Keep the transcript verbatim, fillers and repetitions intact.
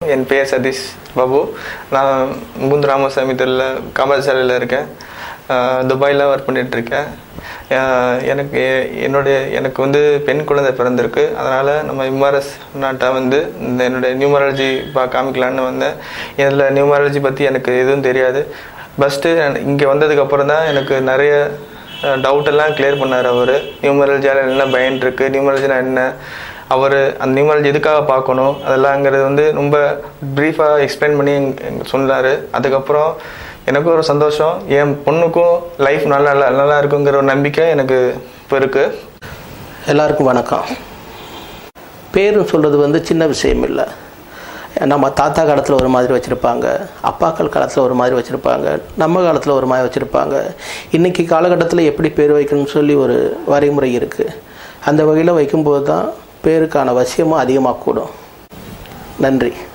என் பேர் சதீஷ் பாபு. நான் முகுந்த் ராமசாமி தெருவில் காமராஜாலையில் இருக்கேன். துபாயில் ஒர்க் பண்ணிகிட்ருக்கேன். எனக்கு என்னுடைய எனக்கு வந்து பெண் குழந்தை பிறந்திருக்கு. அதனால் நம்ம எம்ஆர்எஸ் நாட்டை வந்து இந்த என்னுடைய நியூமராலஜி பா காமிக்கலான்னு வந்தேன். இதில் நியூமராலஜி பற்றி எனக்கு எதுவும் தெரியாது. ஃபஸ்ட்டு இங்கே வந்ததுக்கப்புறம் தான் எனக்கு நிறைய டவுட்டெல்லாம் கிளியர் பண்ணார் அவர். நியூமராலஜியால் என்ன பயன் இருக்குது, நியூமராலஜினா என்ன, அவர் அந்த நியூமராலஜி எதுக்காக பார்க்கணும் அதெல்லாங்கிறது வந்து ரொம்ப ப்ரீஃபாக எக்ஸ்பிளைன் பண்ணி சொன்னார். அதுக்கப்புறம் எனக்கும் ஒரு சந்தோஷம், என் பொண்ணுக்கும் லைஃப் நல்லா நல்லா இருக்குங்கிற ஒரு நம்பிக்கை எனக்கு இப்போ இருக்குது. எல்லாருக்கும் வணக்கம். பேருன்னு சொல்கிறது வந்து சின்ன விஷயம் இல்லை. நம்ம தாத்தா காலத்தில் ஒரு மாதிரி வச்சுருப்பாங்க, அப்பாக்கள் காலத்தில் ஒரு மாதிரி வச்சுருப்பாங்க, நம்ம காலத்தில் ஒரு மாதிரி வச்சுருப்பாங்க. இன்றைக்கி காலகட்டத்தில் எப்படி பேர் வைக்கணும்னு சொல்லி ஒரு வரைமுறை இருக்குது. அந்த வகையில் வைக்கும்போது தான் பேருக்கான வசியமும் அதிகமாக கூடும். நன்றி.